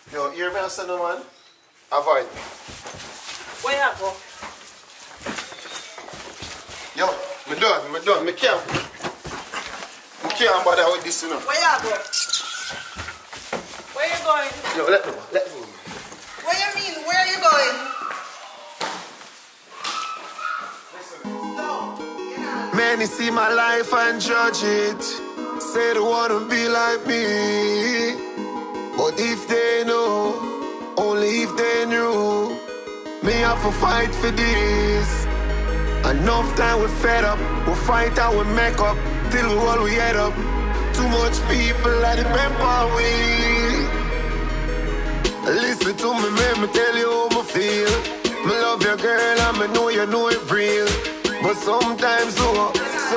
Yo, hear me, son, no man? Avoid me. Where you go? Yo, me done. Me can't bother with this, you know. Where you go? Where you going? Yo, let me go. What you mean? Where are you going? No, you're not. Many see my life and judge it. Say they wanna be like me. But if they know, only if they knew, me have to fight for this. Enough time we fed up, we fight and we make up, till we all we head up. Too much people at the pamper we. Listen to me, make me tell you how I feel. Me love your girl and me know you know it real. But sometimes so,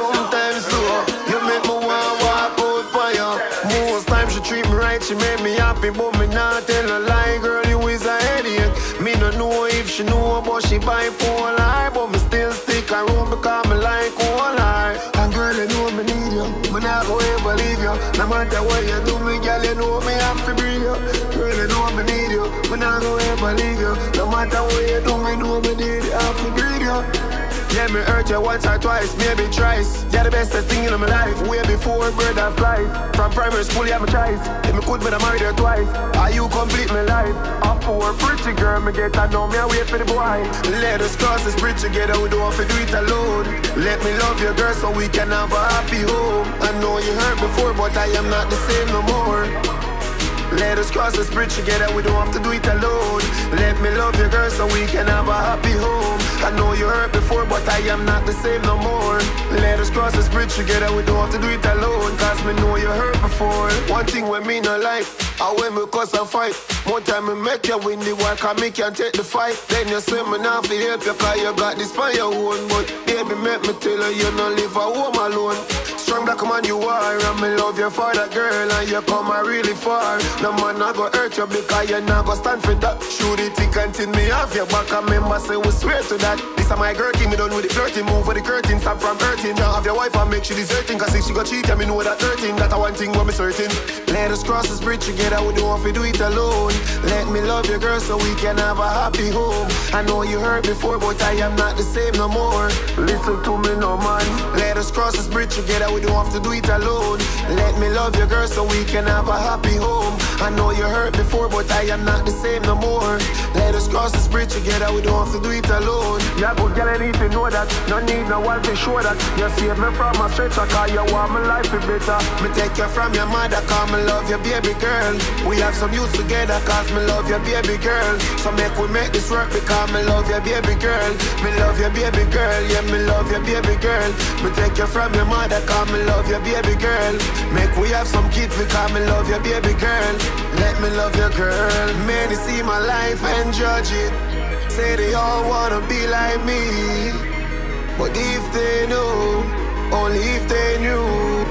you make me want to walk out for you. Most times she treat me right, she make me happy, but me not tell her lie, girl, you is a headache. Me no know if she know, but she bipolar. But me still stick around because me like all her. And girl, you know me need you, me not go ever leave you. No matter what you do, me girl, you know me have to breathe you. Girl, you know me need you, me not go ever leave you. No matter what you do, me know me need you, have to breathe you. Yeah, me hurt you once or twice, maybe thrice. You're the bestest thing in my life, way before bird and flies. From primary school, you have a choice. If me could, but I married her twice. Are you complete my life? Up for a pretty girl, me get to know me, I wait for the boy. Let us cross this bridge together, we don't have to do it alone. Let me love your girl so we can have a happy home. I know you hurt before, but I am not the same no more. Let us cross this bridge together, we don't have to do it alone. Let me love your girl so we can have a happy home. I know you hurt before, but I am not the same no more. Let us cross this bridge together, we don't have to do it alone. Cause me know you hurt before. One thing when me no like, I when me cause a fight. More time me make you win the war, cause me can take the fight. Then you say me not fi help you, cause you got this by your own. But baby, make me tell you, you no live at home alone. Strong black man you are, and me love you for that girl, and you come a really far. No man not go hurt you because you not go stand for that. Shoot it thick until me have your back. I remember say we swear to that. This is my girl, me done with the flirting. Move for the curtain, stop from hurting. Now have your wife and make she deserting. Cause if she go cheat, me know that 13. That's one thing what me certain. Let us cross this bridge together, we don't have to do it alone. Let me love your girl so we can have a happy home. I know you hurt before, but I am not the same no more. Listen to me no man. Let us cross this bridge together, we don't have to do it alone. Let me love your girl so we can have a happy home. I know you hurt before, but I am not the same no more. Let us cross this bridge together, we don't have to do it alone. Yeah, good girl, I need to know that. No need no one to show that. You save me from a stretcher, cause you want my life to be better. Me take you from your mother, cause me love your baby girl. We have some use together, cause me love your baby girl. So we make this work because me love your baby girl. Me love your baby girl, yeah, me love your baby girl. Me take you from your mother, cause me love your baby girl. Make we have some kids because me love your baby girl. Let me love your girl. Many see my life and judge it. Say they all wanna be like me. But if they know, only if they knew,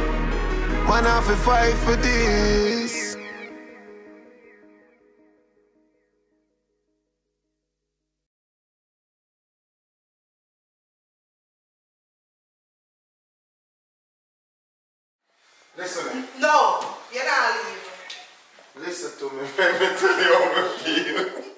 man, I have to fight for this. Listen. No, you're not leaving. Listen to me, let me tell you how I feel.